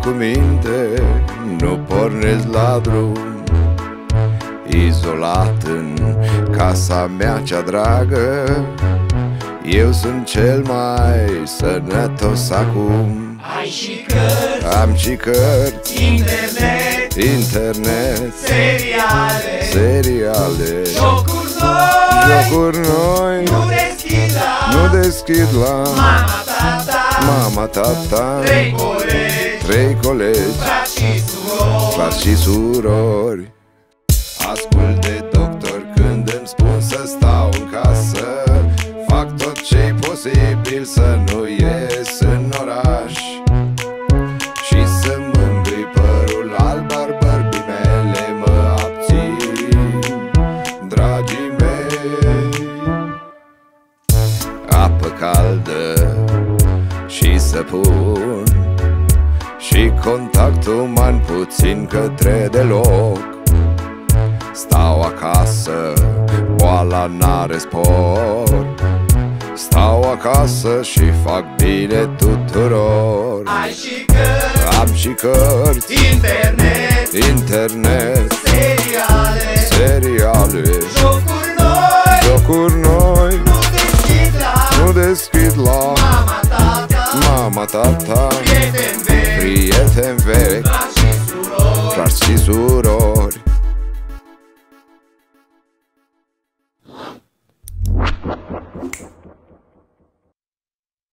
cu minte, nu pornesc la drum. Izolat în casa mea cea dragă, eu sunt cel mai sănătos acum. Ai și cărți, am și cărți, internet, seriale, jocuri noi, nu deschid la mama, tata, trei colegi, frați și surori. Ascult de doctor când îmi spun să stau în casă, fac tot ce-i posibil să nu ies în oraș și să mângâi părul alb al bărbii mele, mă abțin, dragii mei. Apă caldă și săpun și contact uman puțin către deloc. Stau acasă, boala n-are spor. Stau acasă și fac bine tuturor. Ai și cărți, am și cărți, internet, seriale, jocuri noi, nu deschid la mama, tata, prieteni vechi, frați și surori.